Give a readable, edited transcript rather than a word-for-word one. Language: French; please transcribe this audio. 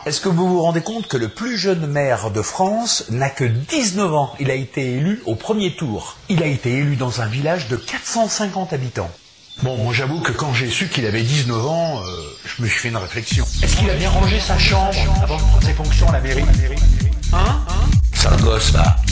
Est-ce que vous vous rendez compte que le plus jeune maire de France n'a que 19 ans? Il a été élu au premier tour. Il a été élu dans un village de 450 habitants. Bon, moi j'avoue que quand j'ai su qu'il avait 19 ans, je me suis fait une réflexion. Est-ce qu'il a bien rangé sa chambre avant de prendre ses fonctions à la mairie? Hein? Sale gosse, va.